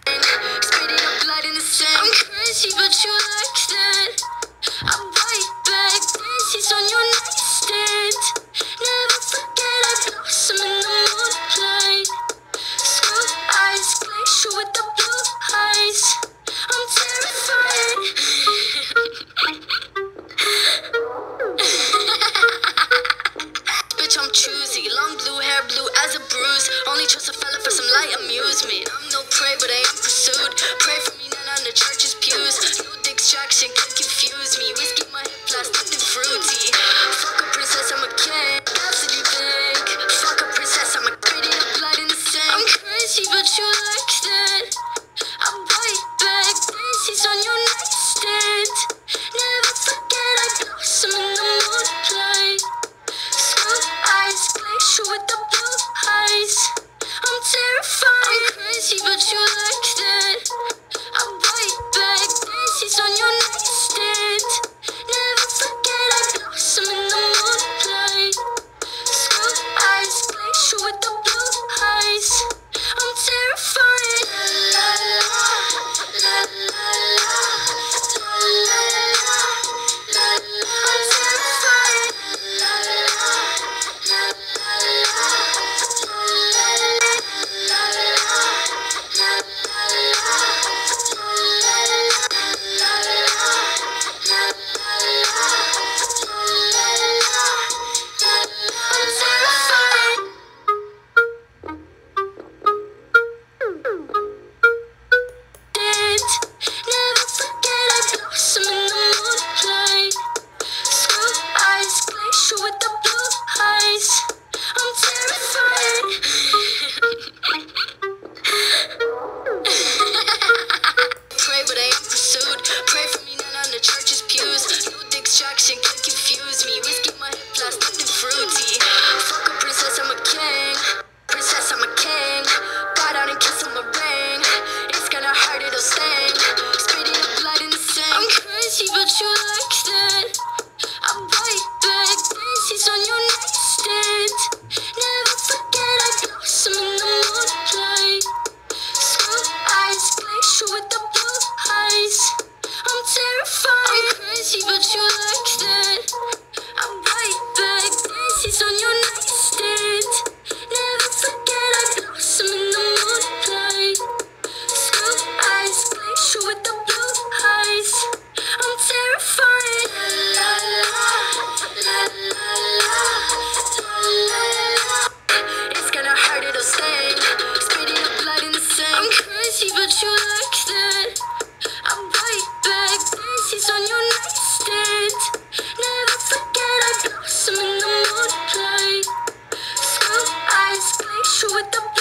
Spitting up blood in the sand. I'm crazy, but you like that. I bite back, daisies on your nightstand. Never forget I blossom in the moonlight. Screw eyes, glacier with the blue eyes. I'm terrified. Bitch, I'm choosy. Long blue hair, blue as a bruise. Only trust a fella for some light amusement. I'm no prey, but I am pursued. Pray for me, not on the church's pews. No distraction can confuse me. Whiskey my hip, plastic and fruity. Fuck a princess, I'm a king. Cassidy Bank. Fuck a princess, I'm a pretty up blood in the sand. I'm crazy, but you like that. I bite back, daisies on your nightstand. Never forget I blossom in the moonlight. Screw eyes, glacier with the blue eyes. I'm terrified. I'm crazy, but you like that. I bite back, daisies on your nightstand. Never forget I blossom in the moonlight. Screw eyes, glacier with the blue eyes. I'm terrified. La la la, la la la, la la la, la la. I'm terrified. La la la, la la la, la la la, la la, la with the blue eyes. I'm terrified. Pray, but I am pursued. Pray for me, not on the church's pews. No distraction can confuse me. Whiskey my hip, plastic and fruity. Fuck a princess, I'm a king. Princess, I'm a king. Bow down and kiss on my ring. It's gonna hurt, it'll sting. Spitting up blood in the sand. I'm crazy, but you like that. I bite back, daisies on your nightstand. Never forget I blossom in the moonlight. Screw eyes, glacier with the blue eyes. I'm terrified. I'm crazy, but you like that. I bite back, daisies on your nightstand. Never forget I blossom in the moonlight. Screw eyes, glacier with the blue eyes. I'm terrified. La la la, la la la, la la. It's gonna hurt, it'll sting. Spitting up blood in the sand. I'm crazy, but you like that. I bite back, daisies on your nightstand. Never forget I blossom in the moonlight. Screw eyes, glacier with the